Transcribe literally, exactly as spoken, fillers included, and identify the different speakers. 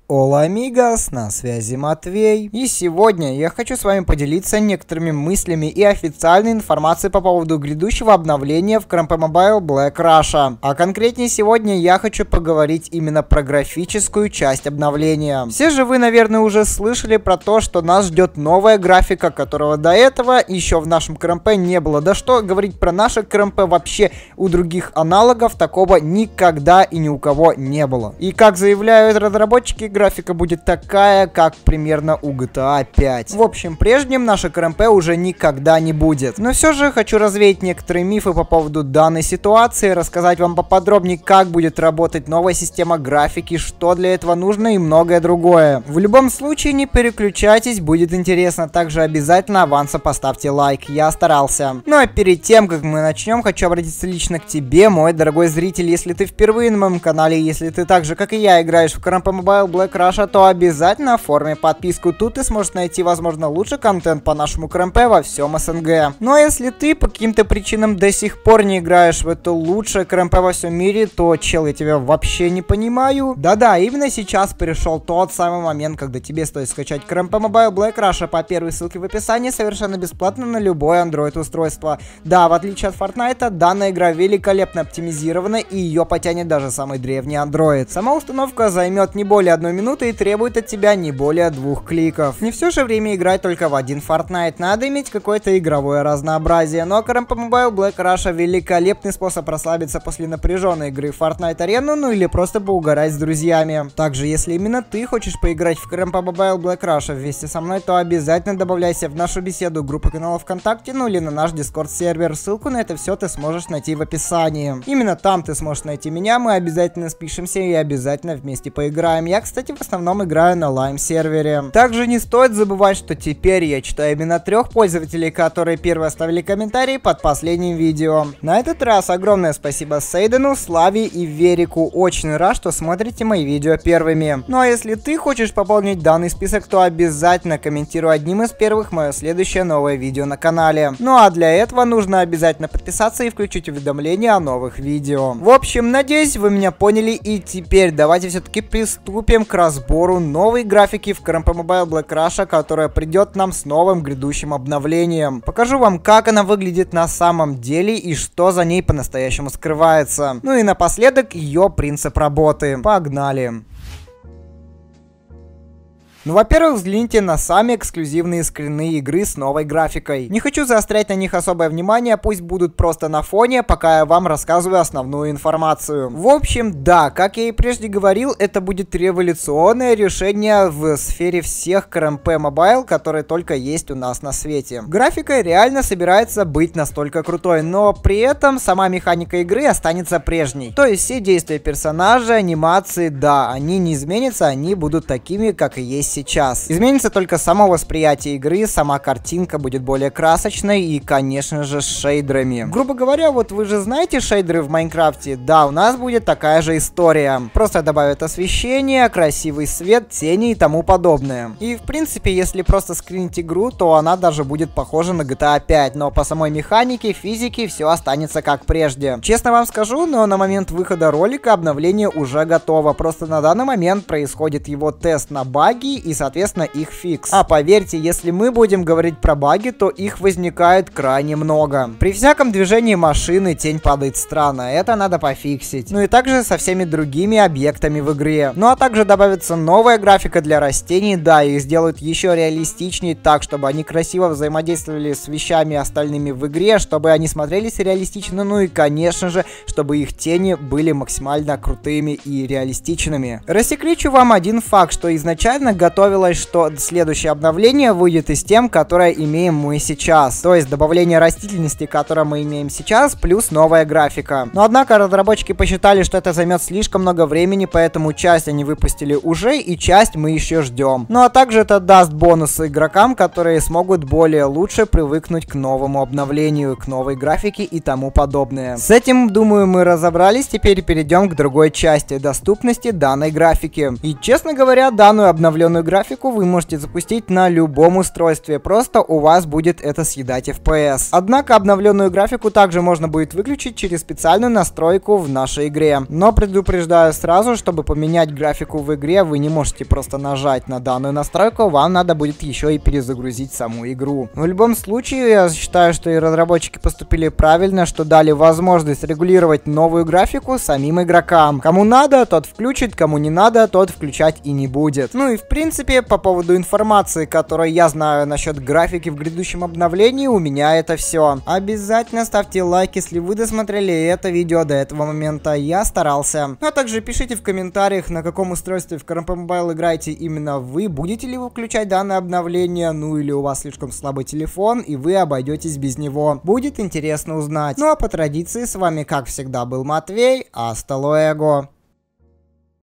Speaker 1: Ола амигос, на связи Матвей. И сегодня я хочу с вами поделиться некоторыми мыслями и официальной информацией по поводу грядущего обновления в КРМП Mobile Black Russia. А конкретнее сегодня я хочу поговорить именно про графическую часть обновления. Все же вы, наверное, уже слышали про то, что нас ждет новая графика, которого до этого еще в нашем КРМП не было. Да что говорить про наше КРМП, вообще у других аналогов такого никогда и ни у кого не было. И как заявляют разработчики, графика будет такая, как примерно у джи ти эй пять. В общем, прежним наше КРМП уже никогда не будет. Но все же хочу развеять некоторые мифы по поводу данной ситуации, рассказать вам поподробнее, как будет работать новая система графики, что для этого нужно и многое другое. В любом случае, не переключайтесь, будет интересно. Также обязательно авансом поставьте лайк, я старался. Ну а перед тем, как мы начнем, хочу обратиться лично к тебе, мой дорогой зритель. Если ты впервые на моем канале, если ты так же, как и я, играешь в КРМП Mobile Black Russia, то обязательно оформи подписку. Тут ты сможешь найти, возможно, лучший контент по нашему КРМП во всем СНГ. Ну а если ты по каким-то причинам до сих пор не играешь в это лучшее КРМП во всем мире, то, чел, я тебя вообще не понимаю. Да-да, именно сейчас пришел тот самый момент, когда тебе стоит скачать КРМП Mobile Black Russia по первой ссылке в описании совершенно бесплатно на любое Android устройство. Да, в отличие от Fortnite, данная игра великолепно оптимизирована и ее потянет даже самый древний Android. Сама установка займет не более одной минуты и требует от тебя не более двух кликов. Не все же время играть только в один Fortnite, надо иметь какое-то игровое разнообразие. Но КРМП Mobile Black Russia великолепный способ расслабиться после напряженной игры в Fortnite арену, ну или просто поугарать с друзьями. Также, если именно ты хочешь поиграть в КРМП Mobile Black Russia вместе со мной, то обязательно добавляйся в нашу беседу, группу канала ВКонтакте, ну или на наш Discord сервер. Ссылку на это все ты сможешь найти в описании. Именно там ты сможешь найти меня, мы обязательно спишемся и обязательно вместе поиграем. Я, кстати, в основном играю на лайм сервере. Также не стоит забывать, что теперь я читаю именно трех пользователей, которые первые оставили комментарии под последним видео. На этот раз огромное спасибо Сейдену, Славе и Верику. Очень рад, что смотрите мои видео первыми. Ну а если ты хочешь пополнить данный список, то обязательно комментируй одним из первых мое следующее новое видео на канале. Ну а для этого нужно обязательно подписаться и включить уведомления о новых видео. В общем, надеюсь, вы меня поняли, и теперь давайте все-таки приступим к разбору новой графики в КРМП Mobile Black Russia, которая придет нам с новым грядущим обновлением. Покажу вам, как она выглядит на самом деле и что за ней по-настоящему скрывается. Ну и напоследок ее принцип работы. Погнали! Ну, во-первых, взгляните на сами эксклюзивные скрины игры с новой графикой. Не хочу заострять на них особое внимание, пусть будут просто на фоне, пока я вам рассказываю основную информацию. В общем, да, как я и прежде говорил, это будет революционное решение в сфере всех КРМП Mobile, которые только есть у нас на свете. Графика реально собирается быть настолько крутой, но при этом сама механика игры останется прежней. То есть все действия персонажа, анимации, да, они не изменятся, они будут такими, как и есть сейчас. Изменится только само восприятие игры, сама картинка будет более красочной и, конечно же, с шейдерами. Грубо говоря, вот вы же знаете шейдеры в Майнкрафте? Да, у нас будет такая же история. Просто добавят освещение, красивый свет, тени и тому подобное. И, в принципе, если просто скринить игру, то она даже будет похожа на джи ти эй пять, но по самой механике, физике все останется как прежде. Честно вам скажу, но на момент выхода ролика обновление уже готово. Просто на данный момент происходит его тест на баги и, соответственно, их фикс. А поверьте, если мы будем говорить про баги, то их возникает крайне много. При всяком движении машины тень падает странно, это надо пофиксить. Ну и также со всеми другими объектами в игре. Ну а также добавится новая графика для растений, да, их сделают еще реалистичнее, так, чтобы они красиво взаимодействовали с вещами остальными в игре, чтобы они смотрелись реалистично, ну и, конечно же, чтобы их тени были максимально крутыми и реалистичными. Рассекречу вам один факт, что изначально готовилось, что следующее обновление выйдет из тем, которое имеем мы сейчас. То есть добавление растительности, которое мы имеем сейчас, плюс новая графика. Но однако разработчики посчитали, что это займет слишком много времени, поэтому часть они выпустили уже и часть мы еще ждем. Ну а также это даст бонусы игрокам, которые смогут более лучше привыкнуть к новому обновлению, к новой графике и тому подобное. С этим, думаю, мы разобрались, теперь перейдем к другой части — доступности данной графики. И честно говоря, данную обновленную обновленную графику вы можете запустить на любом устройстве, просто у вас будет это съедать эф пи эс. Однако обновленную графику также можно будет выключить через специальную настройку в нашей игре. Но предупреждаю сразу, чтобы поменять графику в игре, вы не можете просто нажать на данную настройку, вам надо будет еще и перезагрузить саму игру. В любом случае, я считаю, что и разработчики поступили правильно, что дали возможность регулировать новую графику самим игрокам. Кому надо, тот включит, кому не надо, тот включать и не будет. Ну и в принципе, по поводу информации, которую я знаю насчет графики в грядущем обновлении, у меня это все. Обязательно ставьте лайк, если вы досмотрели это видео до этого момента, я старался. А также пишите в комментариях, на каком устройстве в кей ар эм пи Mobile играете именно вы, будете ли вы включать данное обновление, ну или у вас слишком слабый телефон и вы обойдетесь без него. Будет интересно узнать. Ну а по традиции с вами как всегда был Матвей, hasta luego.